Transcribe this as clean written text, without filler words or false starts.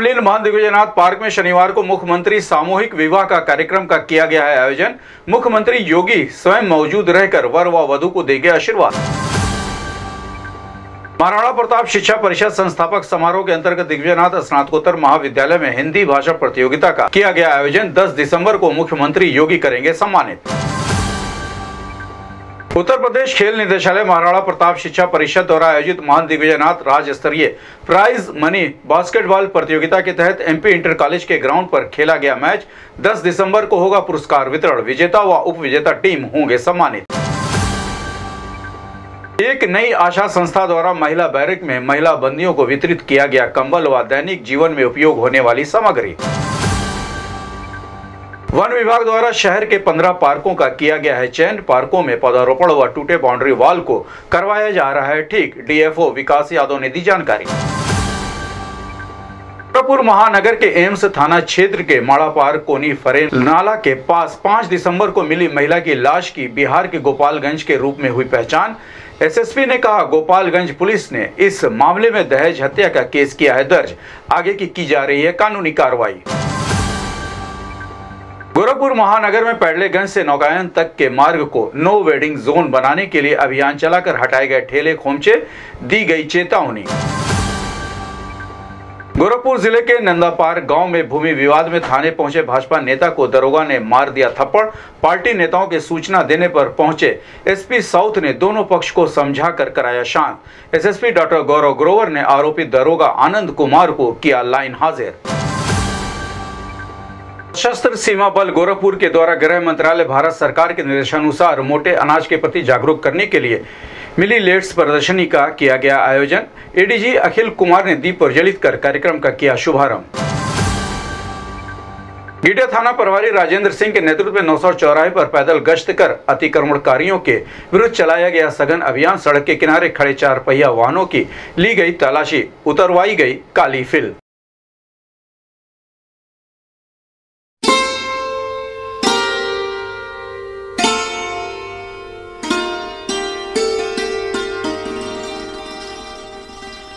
रामलील महादिग्विजयनाथ park में शनिवार को मुख्यमंत्री सामूहिक विवाह का कार्यक्रम का किया गया है आयोजन। मुख्यमंत्री योगी स्वयं मौजूद रहकर वर व वधू को देंगे आशीर्वाद। महाराणा प्रताप शिक्षा परिषद संस्थापक समारोह के अंतर्गत दिग्विजयनाथ स्नातकोत्तर महाविद्यालय में हिंदी भाषा प्रतियोगिता का किया गया आयोजन। 10 दिसंबर को मुख्यमंत्री योगी करेंगे सम्मानित। उत्तर प्रदेश खेल निदेशालय महाराणा प्रताप शिक्षा परिषद द्वारा आयोजित महान दिग्विजयनाथ राज्य स्तरीय प्राइज मनी बास्केटबॉल प्रतियोगिता के तहत एमपी इंटर कॉलेज के ग्राउंड पर खेला गया मैच। 10 दिसंबर को होगा पुरस्कार वितरण। विजेता व उप विजेता टीम होंगे सम्मानित। एक नई आशा संस्था द्वारा महिला बैरक में महिला बंदियों को वितरित किया गया कंबल व दैनिक जीवन में उपयोग होने वाली सामग्री। वन विभाग द्वारा शहर के 15 पार्कों का किया गया है चयन। पार्कों में पौधारोपण व टूटे बाउंड्री वॉल को करवाया जा रहा है ठीक। डीएफओ विकास यादव ने दी जानकारी। गोरखपुर महानगर के एम्स थाना क्षेत्र के माड़ा पार्क कोनी फरेन नाला के पास 5 दिसंबर को मिली महिला की लाश की बिहार के गोपालगंज के रूप में हुई पहचान। एसएसपी ने कहा, गोपालगंज पुलिस ने इस मामले में दहेज हत्या का केस किया है दर्ज। आगे की जा रही है कानूनी कार्रवाई। गोरखपुर महानगर में पैडलेगंज से नौकायन तक के मार्ग को नो वेडिंग जोन बनाने के लिए अभियान चलाकर हटाए गए ठेले खोमचे, दी गई चेतावनी। गोरखपुर जिले के नंदापार गांव में भूमि विवाद में थाने पहुंचे भाजपा नेता को दरोगा ने मार दिया थप्पड़। पार्टी नेताओं के सूचना देने पर पहुंचे एसपी साउथ ने दोनों पक्ष को समझाकर कराया शांत। एसएसपी डॉक्टर गौरव ग्रोवर ने आरोपी दरोगा आनंद कुमार को किया लाइन हाजिर। सशस्त्र सीमा बल गोरखपुर के द्वारा गृह मंत्रालय भारत सरकार के निर्देशानुसार मोटे अनाज के प्रति जागरूक करने के लिए मिलीलेट्स प्रदर्शनी का किया गया आयोजन। एडीजी अखिल कुमार ने दीप प्रज्वलित कर कार्यक्रम का किया शुभारंभ। गीडा थाना प्रभारी राजेंद्र सिंह के नेतृत्व में 900 चौराहे पर पैदल गश्त कर अतिक्रमणकारियों के विरुद्ध चलाया गया सघन अभियान। सड़क के किनारे खड़े 4 पहिया वाहनों की ली गई तलाशी, उतरवाई गई काली फिल्म।